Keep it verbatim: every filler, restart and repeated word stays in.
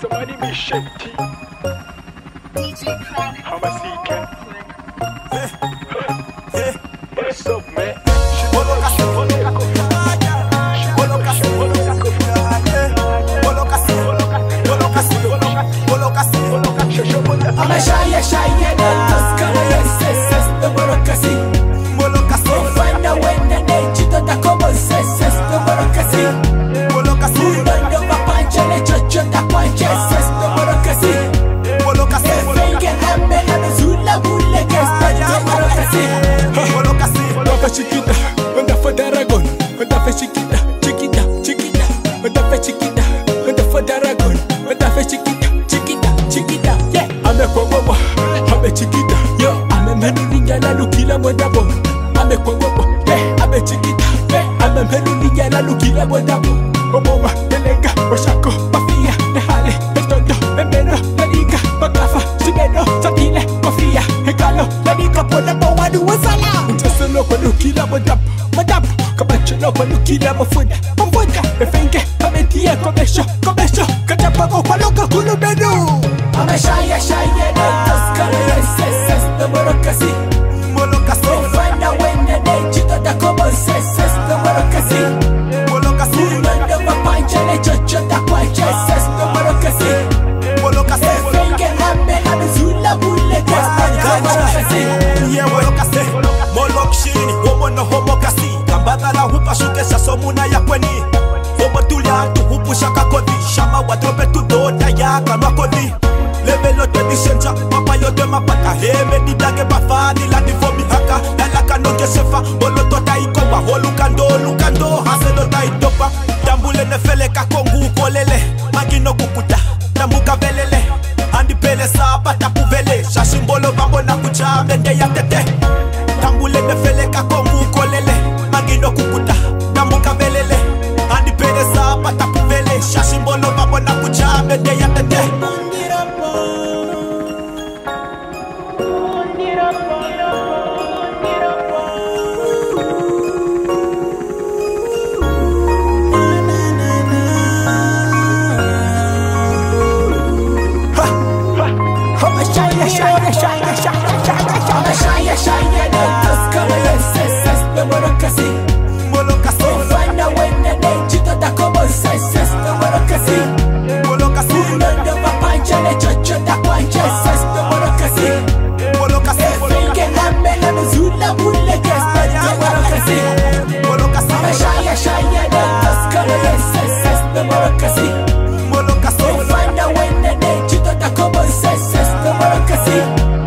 Somebody be shifty. D J Crack. How I see can. What's up, man? MOROKASI, MOROKASI, MOROKASI, MOROKASI, MOROKASI. I'm a shy, shy, and I'm yes, yes, yes, the MOROKASI. MOROKASI, Find a way, and then you don't have common sense, yes, the MOROKASI. MOROKASI, You don't know my punch, and it's just that punch, yes, yes, the MOROKASI. MOROKASI, Think I'm a man, Zula, Bula, guess the MOROKASI. MOROKASI. Wanda chiquita, wanda for dragon, wanda for chiquita, chiquita, chiquita, wanda for chiquita, wanda for dragon, wanda for chiquita, chiquita, chiquita. Yeah, I'm a kwangwa, I'm a chiquita. Yo, I'm a menulinga la lukila mwendabo. I'm a kwangwa, yeah, I'm a chiquita. Yeah, I'm a menulinga la lukila mwendabo. Obowa, belenga, washako, mafia, nehale, etondo, memeno, laliga, bagafa, simeno, satile, kofia, hekalo, laliga, pona, mawadu, wasala. Solo kwa lukila madap, madap. Kabachelo kwa lukila mafuda, mafuda. Efenge, kametia komesho, komesho. Kachapago kwa loka kulu menu. I'm a shy, shy, and I'm yes, yes, yes, the MOROKASI. MOROKASI, Find a way, and then you don't have common sense, yes, the MOROKASI. MOROKASI, You don't know my punch, and it's just that punch, yes, yes, the MOROKASI. MOROKASI. Think I'm a man, Zula, Bula, guess the MOROKASI. Yeah, MOROKASI. Molokshini, homo no homokasi. Kambagala hupa shukesha somuna ya kweni. Homo tulia tu hupu shaka kodi. Shama wadrobe tu doda ya kanwa kodi. Levelo te dishenja, papa yote mapata. Heme di dage bafani la di fomi haka. Lala kano kesefa, bolo tota ikoba. Holu kando, lukando, haselo ta itopa. Tambule nefele kakongu kolele. Magino kukuta, tambuka velele. Andi pele sabata puvele. Shashimbolo bambo na kucha mende ya tete. Tambule nefele kakongu kolele. Magino kukuta, tambuka velele. Andi pele sabata puvele. Shashimbolo bambo na kucha mende ya tete. I'm a shy, shy, and I'm yes, yes, yes, the MOROKASI. MOROKASI, Find a way, and then you don't have common sense, yes, the MOROKASI. MOROKASI, You don't know my punch, and it's just that punch, yes, yes, the MOROKASI. MOROKASI, Think I'm a man, Zula, Bula, guess the MOROKASI. MOROKASI, I'm a shy, shy, and I'm yes, yes, yes, the MOROKASI. MOROKASI, Find a way, and then you don't have common sense, yes, the MOROKASI.